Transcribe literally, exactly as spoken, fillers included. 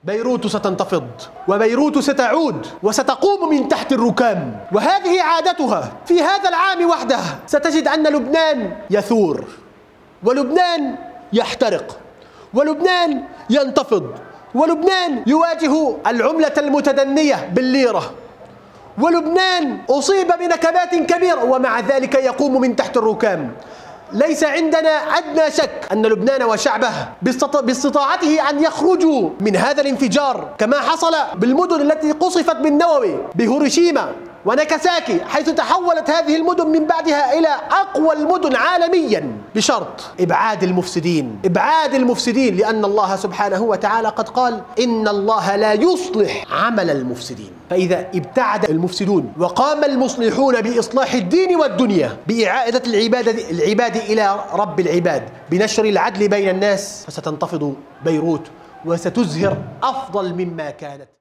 بيروت ستنتفض، وبيروت ستعود وستقوم من تحت الركام، وهذه عادتها. في هذا العام وحده ستجد أن لبنان يثور، ولبنان يحترق، ولبنان ينتفض، ولبنان يواجه العملة المتدنية بالليرة، ولبنان أصيب بنكبات كبيرة، ومع ذلك يقوم من تحت الركام. ليس عندنا أدنى شك أن لبنان وشعبه باستطاعته أن يخرجوا من هذا الانفجار، كما حصل بالمدن التي قصفت بالنووي بهيروشيما وناكاساكي، حيث تحولت هذه المدن من بعدها إلى أقوى المدن عالميا، بشرط إبعاد المفسدين. إبعاد المفسدين، لأن الله سبحانه وتعالى قد قال: إن الله لا يصلح عمل المفسدين. فإذا ابتعد المفسدون وقام المصلحون بإصلاح الدين والدنيا، بإعادة العبادة العباد إلى رب العباد، بنشر العدل بين الناس، فستنتفض بيروت وستزهر أفضل مما كانت.